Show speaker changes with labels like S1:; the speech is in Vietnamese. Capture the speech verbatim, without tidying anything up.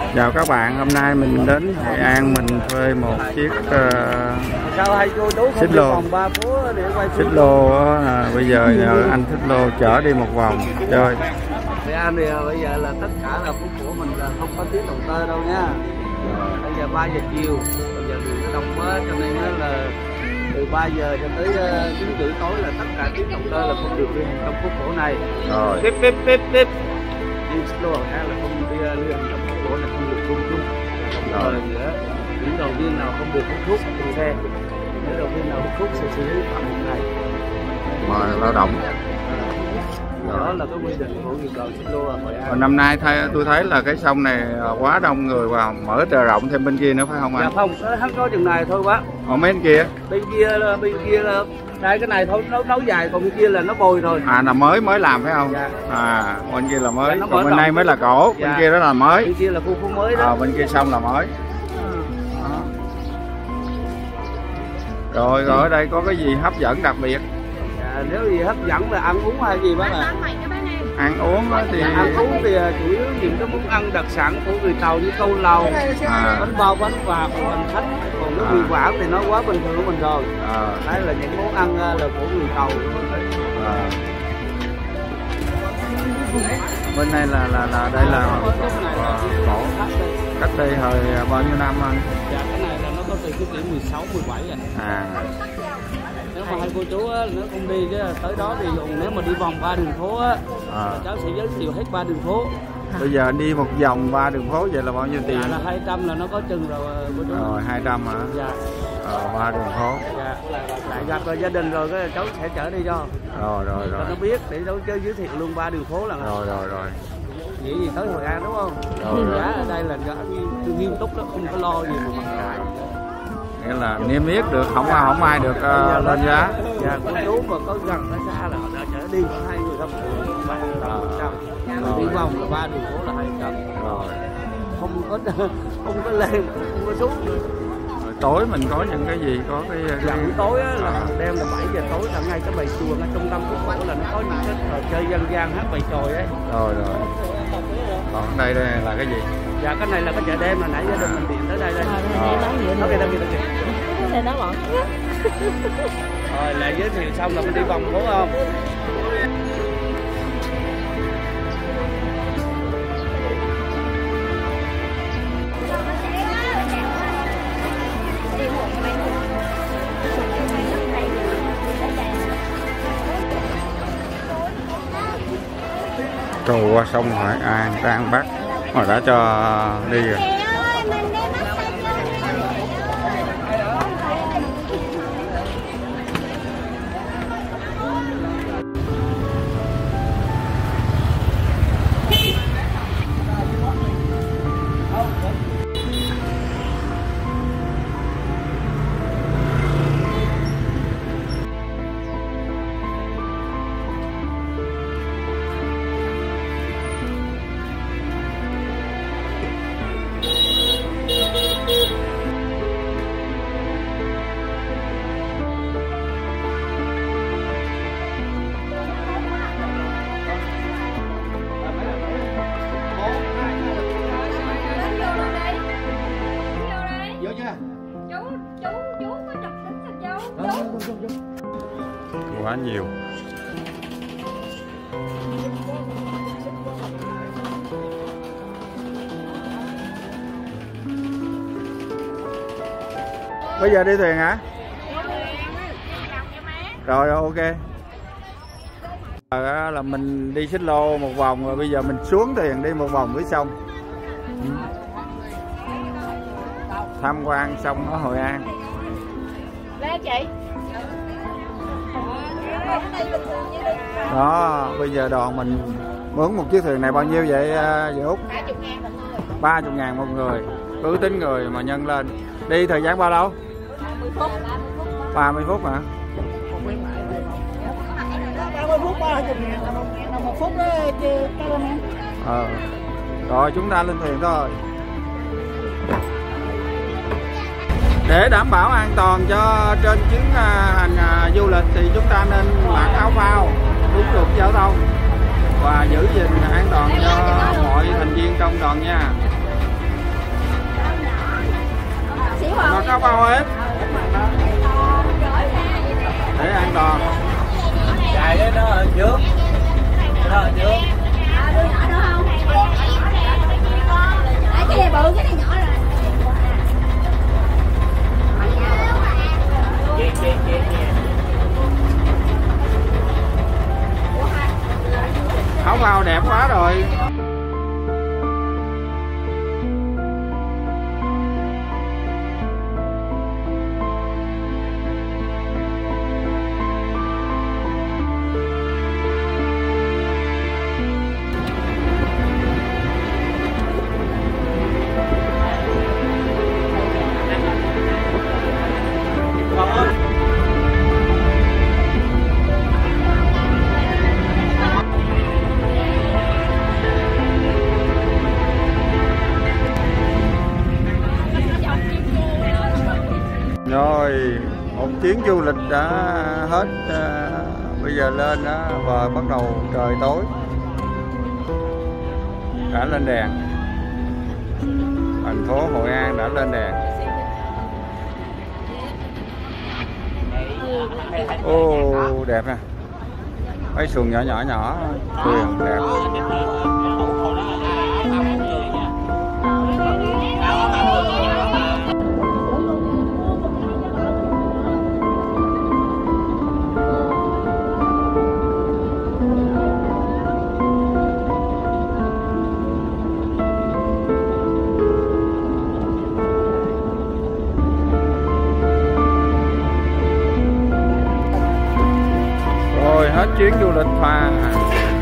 S1: Chào các bạn, hôm nay mình đến Hội An, mình thuê một chiếc uh, xích lô. Xích lô à, bây giờ nhờ anh xích lô chở đi một vòng chơi.
S2: Hội An thì bây giờ là tất cả là phố của mình là không có tiếng động tơ đâu nha. Bây giờ ba giờ chiều, bây giờ thì nó đông quá cho nên là từ ba giờ cho tới chín rưỡi tối là tất cả tiếng động tơ là không được đi trong phố cổ này.
S1: Rồi.
S2: Tiếp tiếp tiếp tiếp. Đi xích lô Hội An là không đi đi trong phố cổ này, không được chung chung. Rồi nữa, những đầu viên nào không được hút thuốc trên xe, những đầu viên nào hút thuốc sẽ xử lý phạm một ngày.
S1: Mời lao động.
S2: Đó là cái quy định của nghiệp đoàn xích lô ở Hội An.
S1: Năm nay thay, tôi thấy là cái sông này quá đông người vào, mở trời rộng thêm bên kia nữa phải không anh?
S2: Dạ không, hắn có chừng này thôi quá.
S1: Ở bên kia?
S2: Bên kia là bên kia là đây, cái này thôi nó nấu dài, còn bên kia là nó bồi rồi.
S1: À là mới mới làm phải không?
S2: Dạ.
S1: À bên kia là mới,
S2: dạ,
S1: còn bên đây mới là cổ, dạ. Bên kia đó là mới.
S2: Bên kia là khu phố mới đó.
S1: À, bên kia sông là mới. Đó. Rồi rồi ở đây có cái gì hấp dẫn đặc biệt?
S2: Dạ, nếu gì hấp dẫn là ăn uống hay gì bác ạ?
S1: Ăn uống thì
S2: dạ, ăn uống thì chủ yếu những cái món ăn đặc sản của người Tàu như câu lầu, à. bánh bao, bánh quà, bánh thánh. Còn cái mì quảng thì nó quá bình thường của mình rồi. À. Đấy là những món ăn là của người Tàu. À.
S1: Bên này là là là đây là cổ cách đây hồi bao nhiêu năm anh?
S2: Dạ cái này là nó có từ thế kỷ mười sáu, mười bảy rồi.
S1: À.
S2: Nếu mà hai cô chú á, nếu không đi chứ tới đó thì nếu mà đi vòng ba đường phố á, à. cháu sẽ giới thiệu hết ba đường phố.
S1: Bây giờ đi một vòng ba đường phố vậy là bao nhiêu tiền?
S2: Dạ là hai trăm là nó có chừng rồi cô chú.
S1: Rồi hai trăm hả?
S2: Dạ.
S1: Ờ, ba đường phố.
S2: Dạ. Lại gặp rồi gia đình rồi cái cháu sẽ chở đi cho.
S1: Rồi rồi rồi.
S2: Cho nó biết để cháu chơi giới thiệu luôn ba đường phố là.
S1: Rồi rồi rồi.
S2: Nghĩ gì tới Hội An đúng không?
S1: Rồi, rồi.
S2: Giá ở đây là giá nghiêm túc đó, không có lo gì mà bằng cài.
S1: Nghĩa là niêm yết được, không ai không ai được uh, lên giá.
S2: Dạ, cô chú mà có gần hay xa là họ đã chở đi có hai người không ba trăm. Đi vòng là ba đường phố là hai trăm.
S1: Rồi.
S2: Không có không có lên, không có xuống.
S1: Rồi tối mình có những cái gì, có cái
S2: dặn tối á, là đêm là bảy giờ tối là ngay cái bầy chùa ngay trung tâm phố cổ là nó có những cái trò chơi dân gian hát bài chòi ấy.
S1: Rồi rồi. Còn đây đây là cái gì?
S2: Dạ cái này là cái chợ đêm, là nãy gia đình mình điện tới đây đây. Nó kìa, nó kìa, nó kìa.
S3: Đây đó bọn.
S2: Rồi là giới thiệu xong là mình đi vòng phố không?
S1: Cầu qua sông Hội An, Trang Bắc mà đã cho đi rồi. Quá nhiều. Bây giờ đi thuyền hả? Rồi ok. À, là mình đi xích lô một vòng rồi bây giờ mình xuống thuyền đi một vòng với sông. Tham quan sông ở Hội An.
S3: Lên chị.
S1: Đó, bây giờ đoàn mình mướn một chiếc thuyền này bao nhiêu vậy vậy Út? ba mươi ngàn một người. Cứ tính người mà nhân lên. Đi thời gian bao lâu? ba mươi phút hả?
S3: ba mươi phút, ba mươi ngàn là một phút đó cameraman.
S1: Ờ. Rồi chúng ta lên thuyền thôi. Để đảm bảo an toàn cho trên chuyến hành du lịch thì chúng ta nên mặc áo phao, đúng luật giao thông và giữ gìn an toàn cho mọi thành viên trong đoàn nha. vào đẹp quá rồi. Rồi một chuyến du lịch đã hết, à, bây giờ lên đó và bắt đầu trời tối, đã lên đèn, thành phố Hội An đã lên đèn. Ô đẹp nè, mấy xuồng nhỏ nhỏ nhỏ thuyền đẹp. Hết chuyến du lịch phà